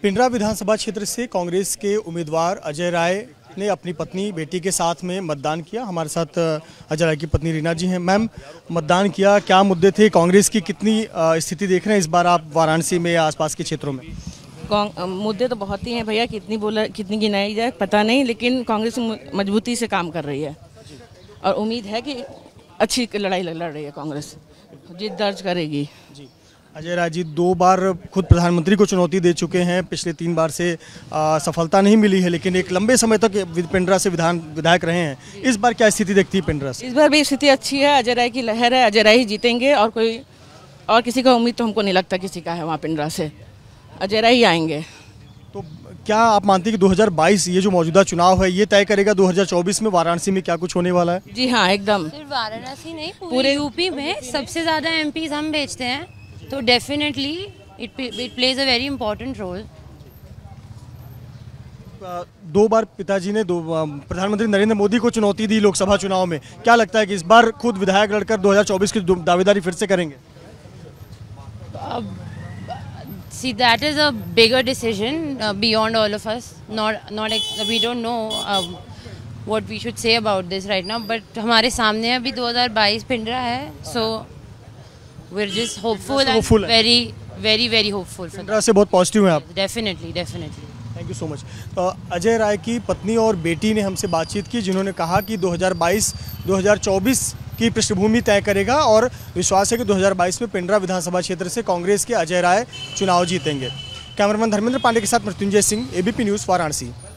पिंडरा विधानसभा क्षेत्र से कांग्रेस के उम्मीदवार अजय राय ने अपनी पत्नी बेटी के साथ में मतदान किया। हमारे साथ अजय राय की पत्नी रीना जी हैं। मैम, मतदान किया, क्या मुद्दे थे, कांग्रेस की कितनी स्थिति देख रहे हैं इस बार आप वाराणसी में या आसपास के क्षेत्रों में? मुद्दे तो बहुत ही हैं भैया, कितनी गिनाई जाए पता नहीं, लेकिन कांग्रेस मजबूती से काम कर रही है और उम्मीद है कि अच्छी लड़ाई लड़ रही है, कांग्रेस जीत दर्ज करेगी। जी, अजय राय जी 2 बार खुद प्रधानमंत्री को चुनौती दे चुके हैं, पिछले 3 बार से सफलता नहीं मिली है, लेकिन एक लंबे समय तक पिंडरा से विधायक रहे हैं। इस बार क्या स्थिति देखती है पिंडरा से? इस बार भी स्थिति अच्छी है, अजय राय की लहर है, अजय राय ही जीतेंगे और किसी का उम्मीद तो हमको नहीं लगता किसी का है वहाँ पिंडरा से, अजय राय ही आएंगे। तो क्या आप मानती हैं कि 2022 ये जो मौजूदा चुनाव है ये तय करेगा 2024 में वाराणसी में क्या कुछ होने वाला है? जी हाँ, एकदम। सिर्फ वाराणसी नहीं, पूरे यूपी में सबसे ज़्यादा एमपीज हम भेजते हैं, तो definitely it plays a very important role. 2 बार पिताजी ने प्रधानमंत्री नरेंद्र मोदी को चुनौती दी लोकसभा चुनाव में। क्या लगता है कि इस बार खुद विधायक लड़कर 2024 की दावेदारी फिर से करेंगे? See, that is a bigger decision beyond all of us. We don't know what we should say about this right now. But हमारे सामने अभी 2022 पिंडरा है, so we're just hopeful and very hopeful. Pindra से बहुत पॉजिटिव हैं आप? Definitely. Thank you so much. Ajay Rai की पत्नी और बेटी ने हमसे बातचीत की, जिन्होंने कहा कि 2022-2024 की पृष्ठभूमि तय करेगा और विश्वास है कि 2022 में पिंडरा विधानसभा क्षेत्र से कांग्रेस के अजय राय चुनाव जीतेंगे। कैमरामैन धर्मेंद्र पांडे के साथ मृत्युंजय सिंह, एबीपी न्यूज़, वाराणसी।